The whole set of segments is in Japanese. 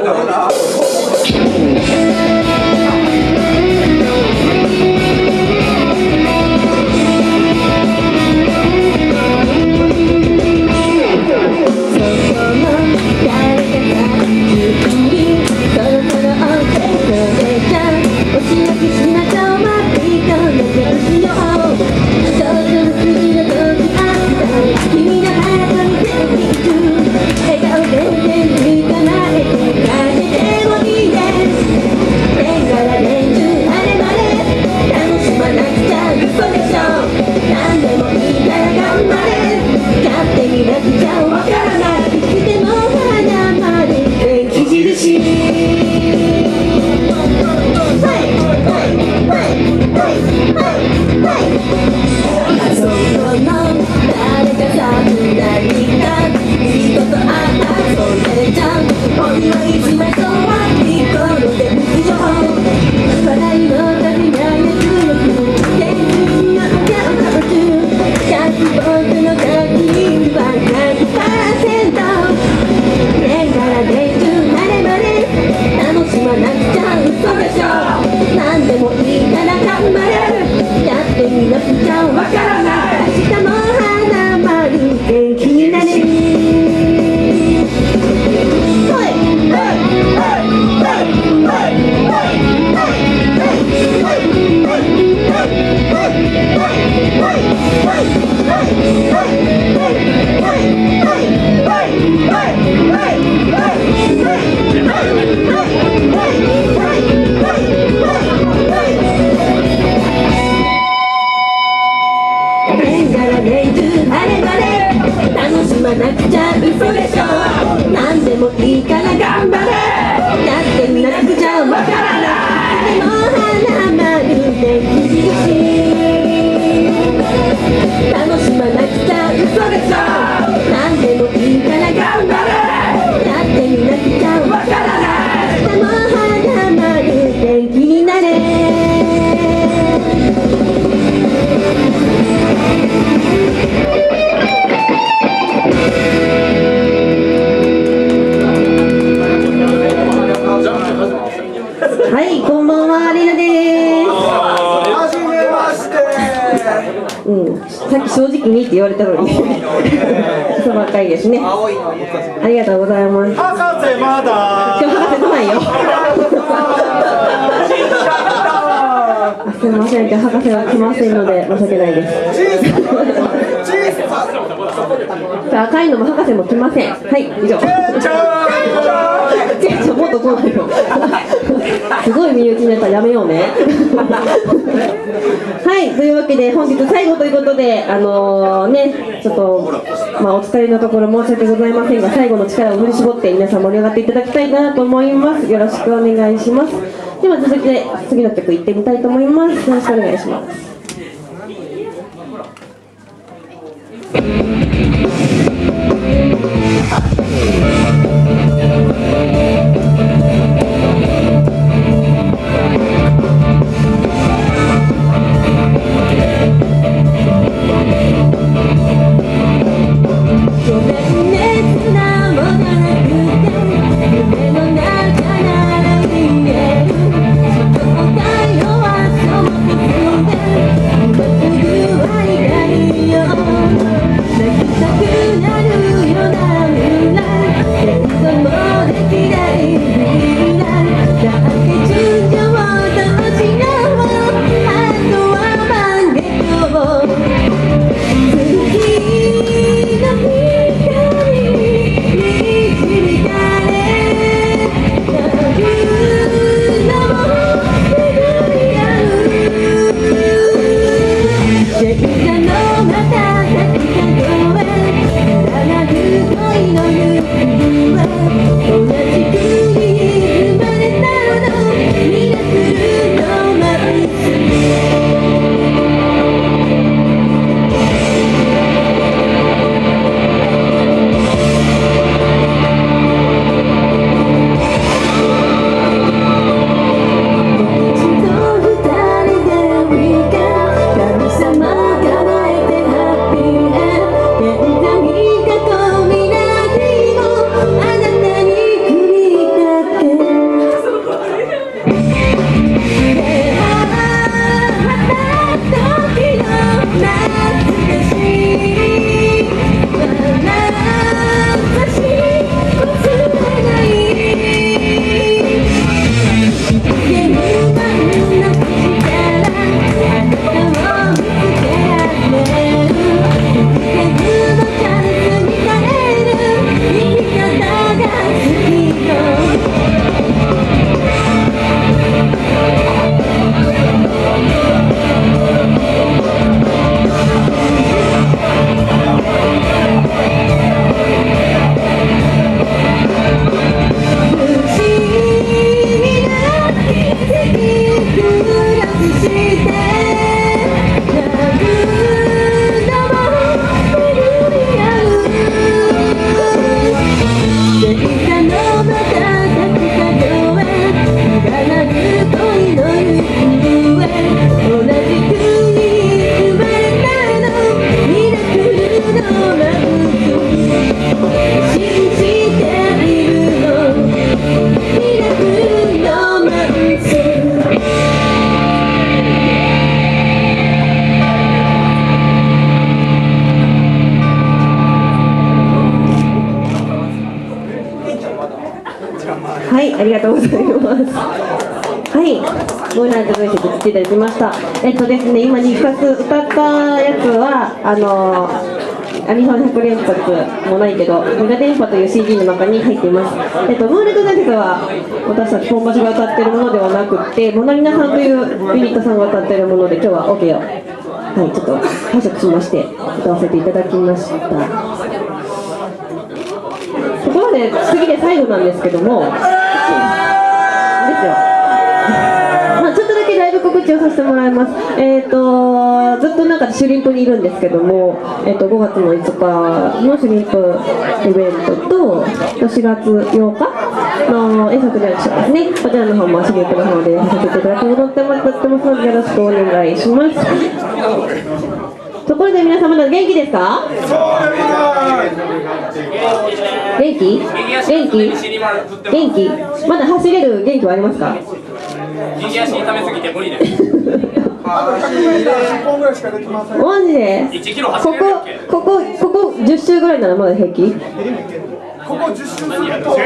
さっき正直にって言われたのにそうばっかりですね。ありがとうございます。 博士まだ今日博士来ないよすみません、今日博士は来ませんので申し訳ないです赤いのも博士も来ません。はい、以上もっと来ないよすごい身内のやつはやめようねはい、というわけで本日最後ということでちょっと、お疲れのところ申し訳ございませんが、最後の力を振り絞って皆さん盛り上がっていただきたいなと思います。よろしくお願いします。では続きで次の曲いってみたいと思います。よろしくお願いします。泣きたくなるような未来はい、ありがとうございます。はい、ご覧いただいていただきました。ですね、今に2つ歌ったやつはアニソン100連発もないけど、メガ電波という CD の中に入っています。ムーレット伝説は私たち本場所が歌っているものではなくて、モナリナさんというユニットさんが歌っているもので、今日は OK を、はい、ちょっと解釈しまして歌わせていただきました。ところで次で最後なんですけども、ですよ。ちょっとだけライブ告知をさせてもらいます。ずっとなんかシュリンプにいるんですけども、5月の5日のシュリンプイベントと、4月8日の遠足でですね、こちらの方もシュリンプの方でさせていただこうと思ってますので、よろしくお願いします。ところで皆様元気ですか？元気？元気？まだ走れる元気はありますか？ 右足痛めすぎて無理です。 マジで？ここ10周ぐらいならまだ平気？ ここ10周すると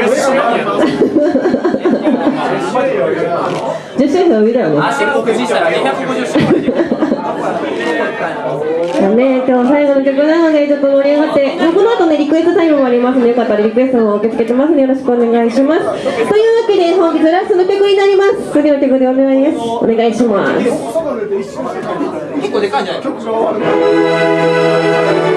10周の上だよね。 足を崩したら250周までできる。 ね、今日最後の曲なのでちょっと盛り上がって、この後ねリクエストタイムもありますので、よかったらリクエストも受け付けてますのでよろしくお願いします。というわけで本日ラストの曲になります。それでは曲でお願いします。 結構でかいんじゃない？